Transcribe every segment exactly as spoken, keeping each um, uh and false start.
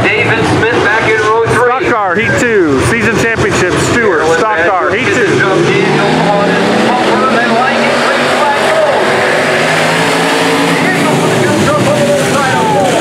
David Smith back in row three. Stock car, heat two. Season championship, Stewart. Stock car, heat two. Daniel on his bumper, and then Lightning green flag goes. Daniel with a good jump over the side of four.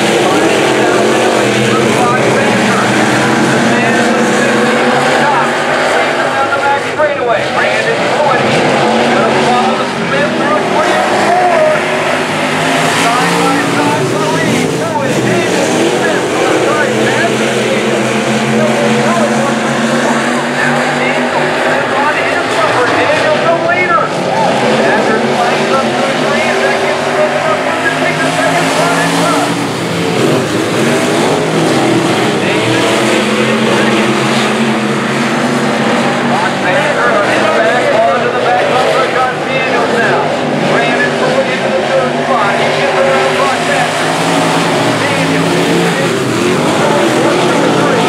Fox Banter. The man in the fifteen will stop. Takes him down the back straightaway. Brandon Boyd. Gonna follow Smith through three and four. Side by side for the lead. Boyd, Daniel, Smith on the side. Banter, Daniel. Still in front of one. Now Daniel Smith on his bumper. Daniel the leader. After flying up to the green, that gets Smith up to take the second spot in front. David in second. Fox Banter on his back, onto the back bumper. Got Daniels now. Brandon Boyd into the third spot. He gets around Fox Banter. Daniels one through the three.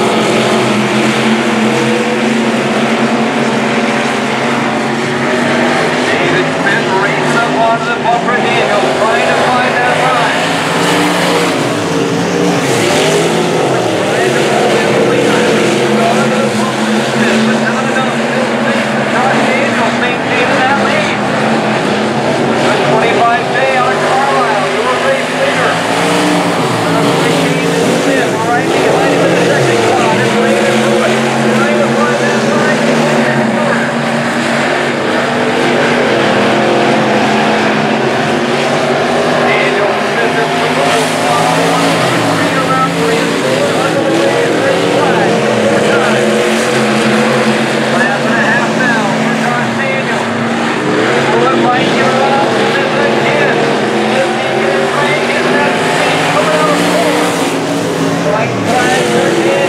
David Smith races up onto the bumper. Daniels trying to find that line. Trying to pull in the leader. Onto the bumper. Smith, but not enough. Josh Daniels maintaining that lead. Good twenty-five J on Carlisle. Your race leader. David Smith right behind him in the second spot. And Brandon Boyd trying to find that line. Daniel Smith is the most follow on three around three and four under the way and red flag. More time. Lap and a half now for Josh Daniels. Will it might give it up? Smith again. Smith taking his break in that speed coming out of four. White flag for Daniels.